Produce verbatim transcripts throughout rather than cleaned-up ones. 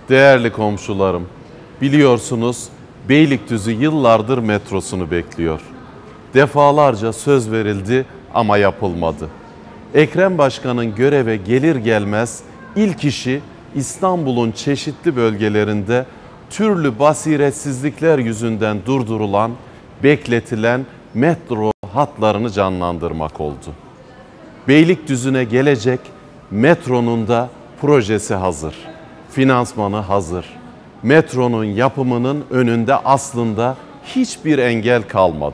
Değerli komşularım, biliyorsunuz Beylikdüzü yıllardır metrosunu bekliyor. Defalarca söz verildi ama yapılmadı. Ekrem Başkan'ın göreve gelir gelmez ilk işi İstanbul'un çeşitli bölgelerinde türlü basiretsizlikler yüzünden durdurulan, bekletilen metro hatlarını canlandırmak oldu. Beylikdüzü'ne gelecek metronun da projesi hazır, finansmanı hazır. Metronun yapımının önünde aslında hiçbir engel kalmadı.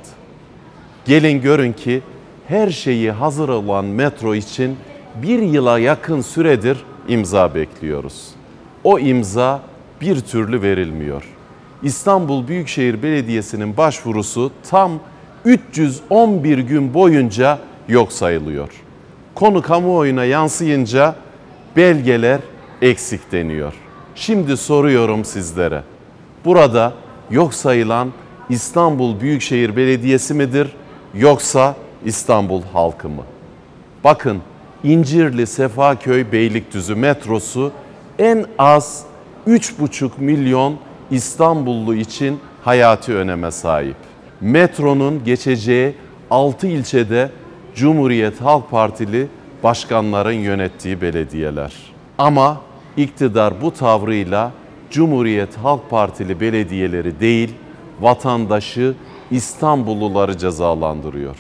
Gelin görün ki her şeyi hazır olan metro için bir yıla yakın süredir imza bekliyoruz. O imza bir türlü verilmiyor. İstanbul Büyükşehir Belediyesi'nin başvurusu tam üç yüz on bir gün boyunca yok sayılıyor. Konu kamuoyuna yansıyınca belgeler eksik deniyor. Şimdi soruyorum sizlere. Burada yok sayılan İstanbul Büyükşehir Belediyesi midir yoksa İstanbul halkı mı? Bakın, İncirli Sefaköy Beylikdüzü metrosu en az üç buçuk milyon İstanbullu için hayati öneme sahip. Metronun geçeceği altı ilçede Cumhuriyet Halk Partili başkanların yönettiği belediyeler. Ama iktidar bu tavrıyla Cumhuriyet Halk Partili belediyeleri değil, vatandaşı, İstanbulluları cezalandırıyor.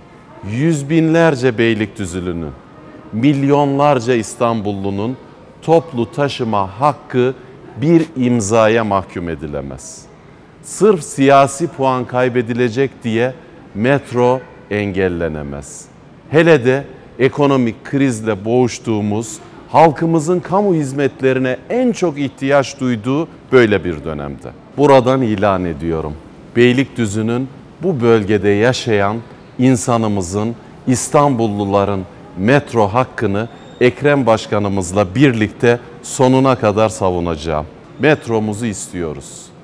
Yüz binlerce Beylikdüzülünün, milyonlarca İstanbullunun toplu taşıma hakkı bir imzaya mahkum edilemez. Sırf siyasi puan kaybedilecek diye metro engellenemez. Hele de ekonomik krizle boğuştuğumuz, halkımızın kamu hizmetlerine en çok ihtiyaç duyduğu böyle bir dönemde. Buradan ilan ediyorum. Beylikdüzü'nün bu bölgede yaşayan insanımızın, İstanbulluların metro hakkını Ekrem Başkanımızla birlikte sonuna kadar savunacağım. Metromuzu istiyoruz.